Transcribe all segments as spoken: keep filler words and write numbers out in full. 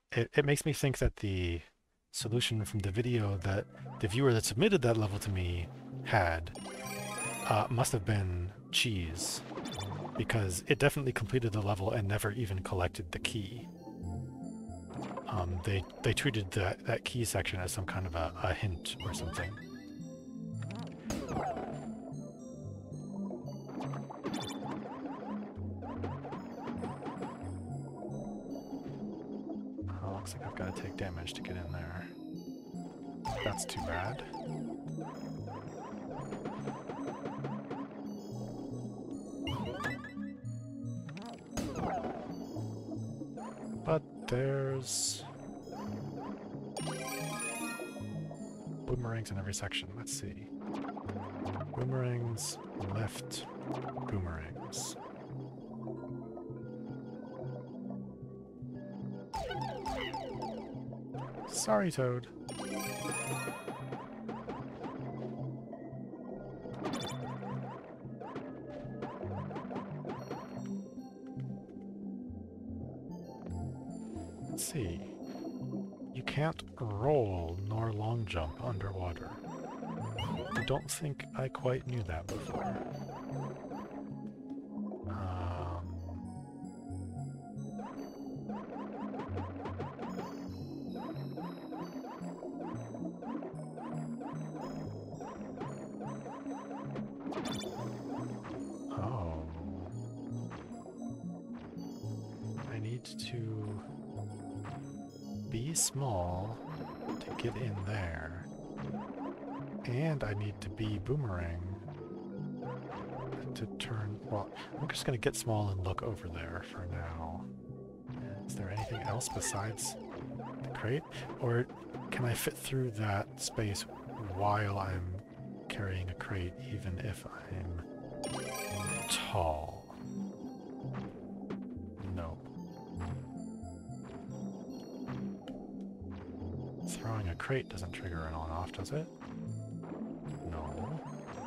it, it makes me think that the solution from the video that the viewer that submitted that level to me had uh, must have been cheese, because it definitely completed the level and never even collected the key. Um, they they treated that that key section as some kind of a, a hint or something. Oh, looks like I've got to take damage to get in there. That's too bad. But there's boomerangs in every section. Let's see. Boomerangs, left, boomerangs. Sorry, Toad. Let's see. You can't roll nor long jump underwater. I don't think I quite knew that before. Um, oh. I need to be small to get in there. And I need to be boomerang to turn... Well, I'm just going to get small and look over there for now. Is there anything else besides the crate? Or can I fit through that space while I'm carrying a crate, even if I'm tall? No. Throwing a crate doesn't trigger an on-off, does it? No.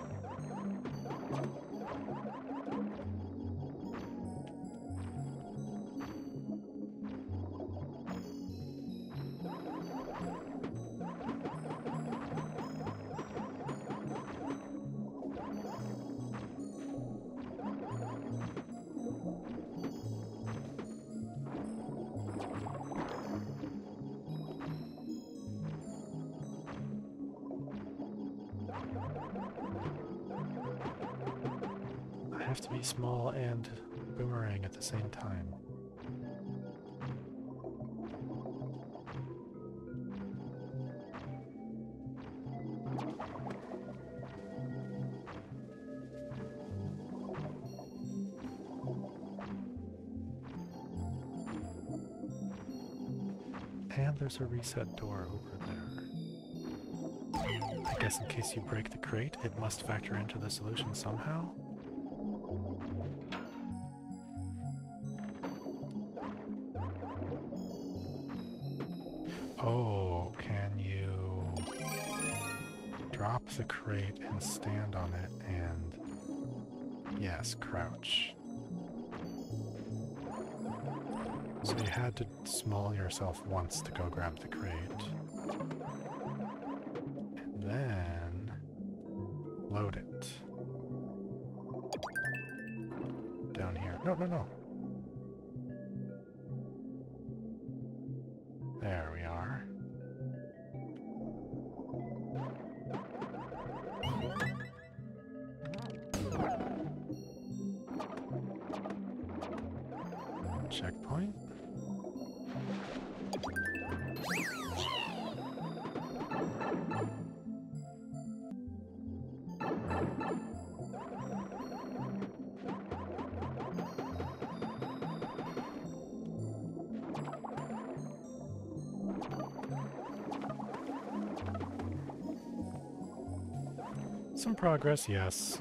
I have to be small and boomerang at the same time. And there's a reset door over there. I guess in case you break the crate, it must factor into the solution somehow? Oh, can you drop the crate and stand on it and... Yes, crouch. So you had to small yourself once to go grab the crate. And then... load it. Down here. No, no, no. There we are. Checkpoint. Some progress, yes.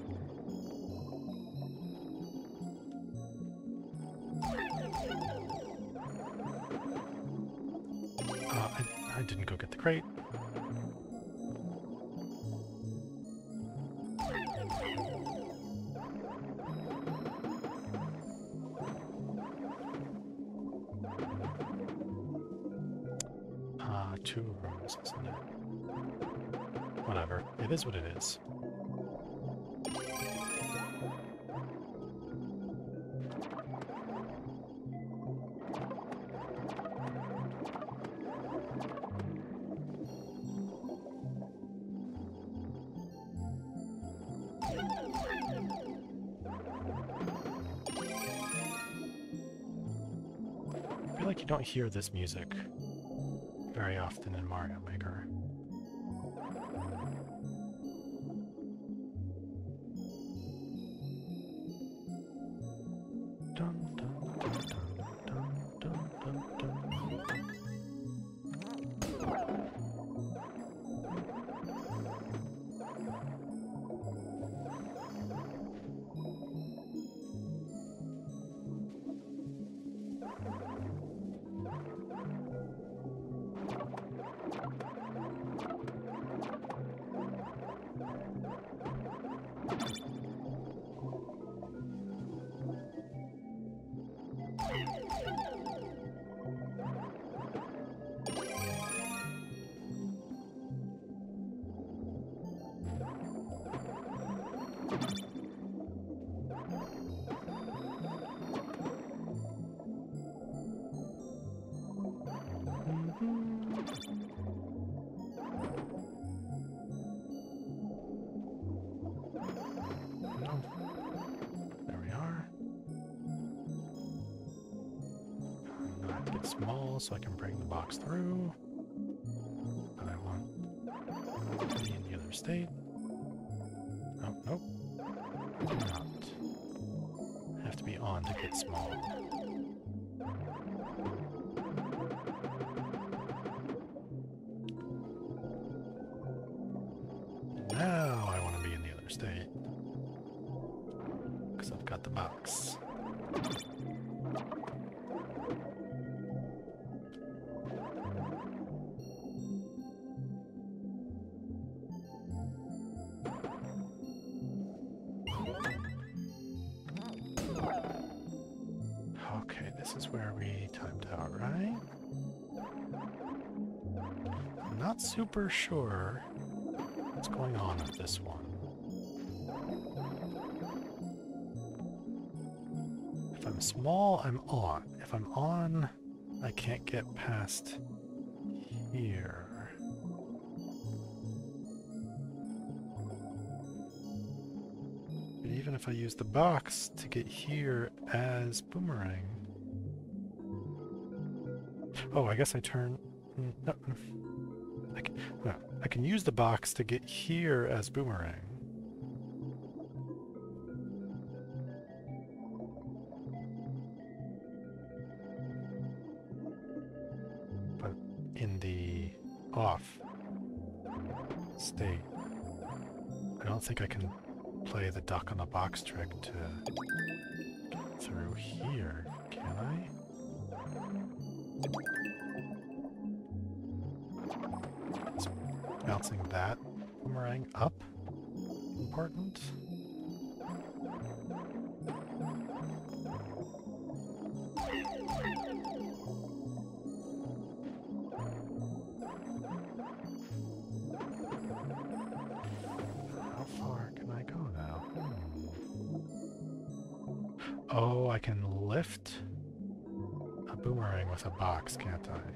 Uh, I, I didn't go get the crate. two rooms, isn't it? Whatever. It is what it is. I feel like you don't hear this music very often in Mario Maker. Dun, dun, dun, dun, dun, dun, dun, dun. Small so I can bring the box through, but I want to be in the other state. Oh, nope. I do not. I have to be on to get small. Now I want to be in the other state, because I've got the box. This is where we timed out, right? I'm not super sure what's going on with this one. If I'm small, I'm on. If I'm on, I can't get past here. But even if I use the box to get here as boomerang, oh, I guess I turn... No, I can, no, I can use the box to get here as boomerang. But in the off state, I don't think I can play the duck on the box trick to get through here, can I? Is bouncing that boomerang up important? How far can I go now? Oh, I can lift a boomerang with a box, can't I?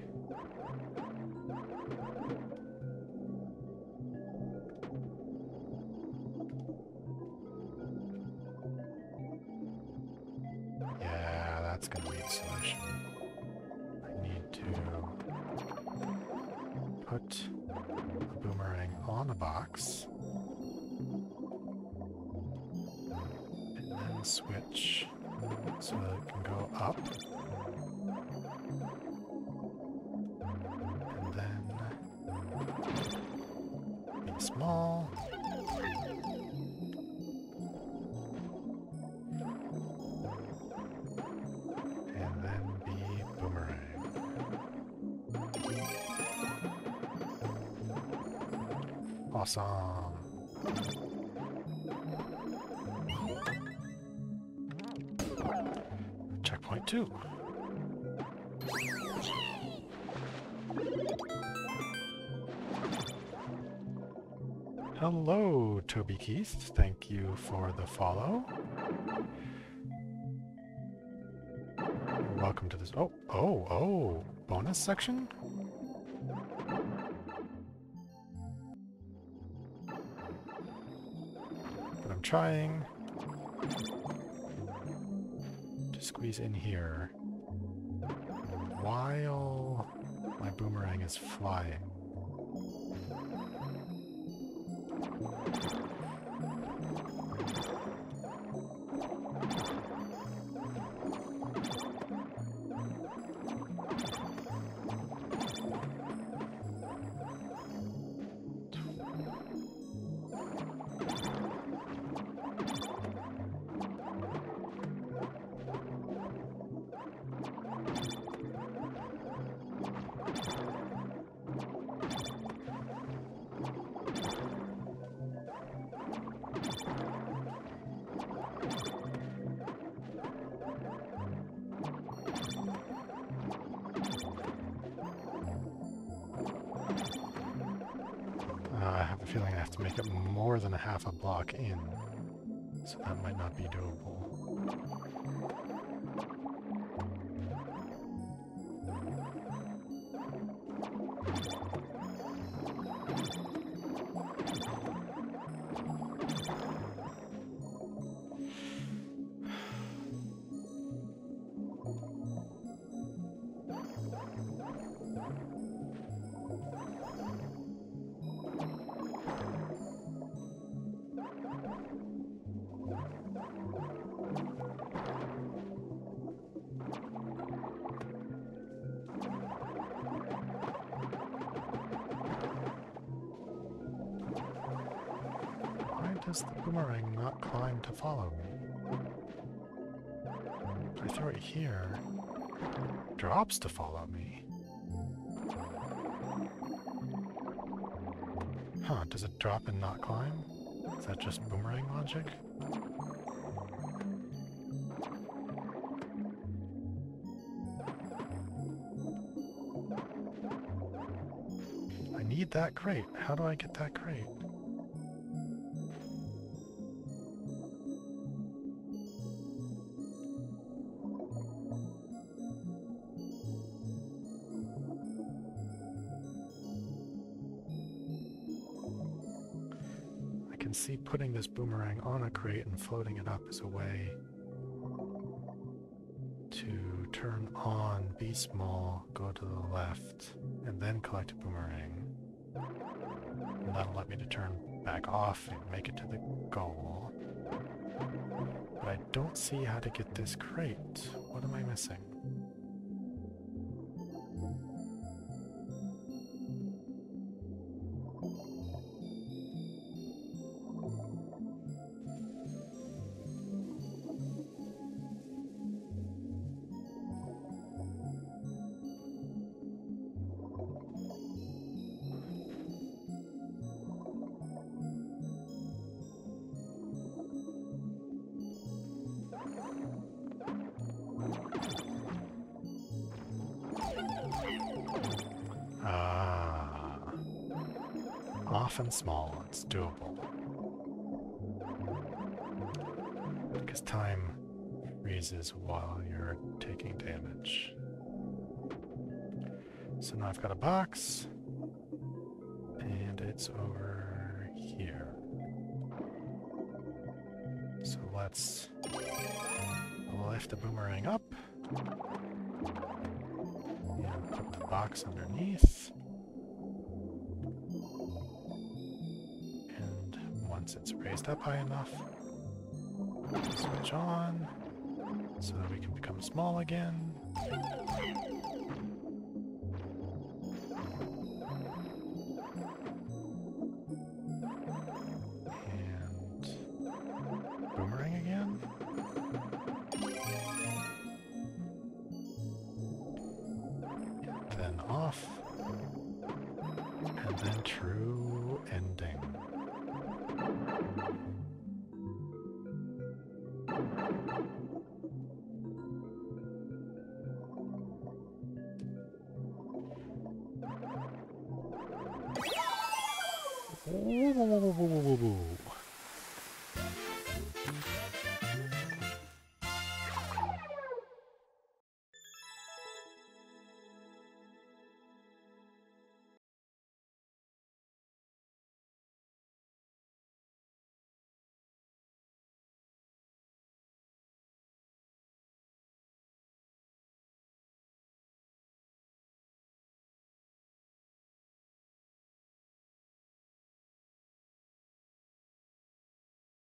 Yeah, that's gonna be the solution. I need to put a boomerang on a box and then switch so that it can go up. And then be small. And then be boomerang. Awesome. Checkpoint two. Hello, Toby Keith. Thank you for the follow. Welcome to this. Oh, oh, oh, bonus section? But I'm trying to squeeze in here while my boomerang is flying. I have a feeling I have to make it more than a half a block in, so that might not be doable. Does the boomerang not climb to follow me? If I throw it here, it drops to follow me. Huh, does it drop and not climb? Is that just boomerang logic? I need that crate. How do I get that crate? See, putting this boomerang on a crate and floating it up is a way to turn on, be small, go to the left, and then collect a boomerang. And that'll let me to turn back off and make it to the goal. But I don't see how to get this crate. What am I missing? And small, it's doable. Because time freezes while you're taking damage. So now I've got a box, and it's over here. So let's lift the boomerang up, and put the box underneath. Once it's raised up high enough, switch on so that we can become small again. And boomerang again. And then off. And then true ending. Whoa, whoa, whoa, whoa,